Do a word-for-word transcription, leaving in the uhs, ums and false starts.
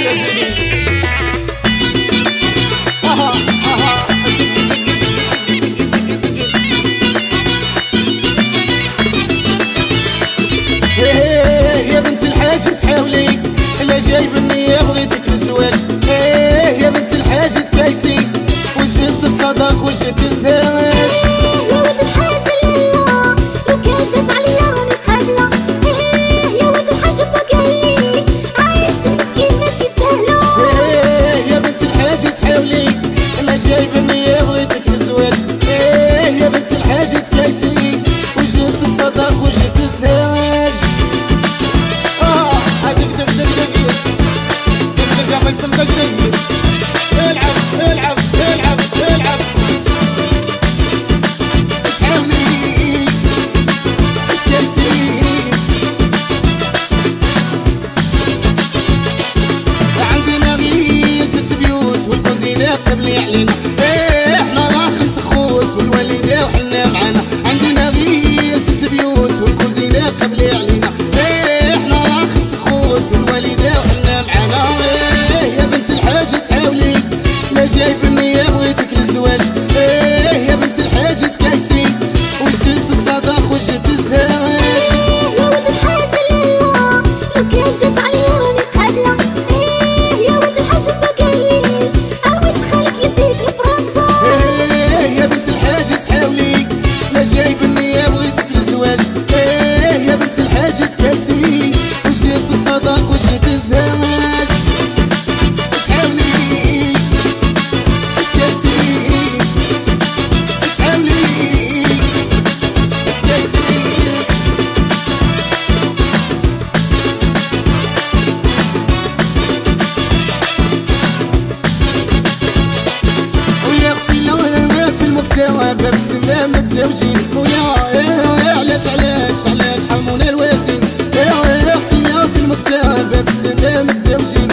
يا سيدي. اها اها يا بنت الحاج تحاولي الا جايب النية بغيتك للزواج. ايه يا بنت الحاج تكايسي وجدت الصداق وجدت الزواج. يا ولد الحاج لالا لو كان جات عليا راني قابلة. ايه يا ولد الحاج بقالي عايشت مسكين ماشي سهلة. ايه يا بنت الحاج تحاولي الا جايب النية بغيتك للزواج. ايه يا بنت الحاج تكايسي وجدت الصداق وجدت الزواج. العب العب العب العب تحاولي تكنسي. عندنا غير تلت بيوت والكوزينة قبلي علينا. ايه احنا راه خمس خوت والوالدة وحنا معانا. عندنا غير تلت بيوت والكوزينة قبلي علينا. ايه احنا راه خمس خوت والوالدة وحنا معانا. ايه يا بنت الحاج تحاولي لا جايب النية بغيتك للزواج. ايه يا بنت الحاج تكايسي وجدت الصداق وجدت الزواج. يا ولد الحاج لالا لو كان جات عليا راني قابلة. ايه يا ولد الحاج بقالي عاود خالك يديك لفرنسا. ايه يا بنت الحاج تحاولي لا جايب النية بغيتك للزواج. ايه يا بنت الحاج تكايسي وجدت الصداق وجدت الزواج. تحاولي تكايسي تحاولي تكايسي. ويا اختي لو انا في المكتوى باب السما متزوجين. ويا ايه علاش علاش علاش حرمونا الوالدين. يا اختي في المكتوى باب السما متزوجين.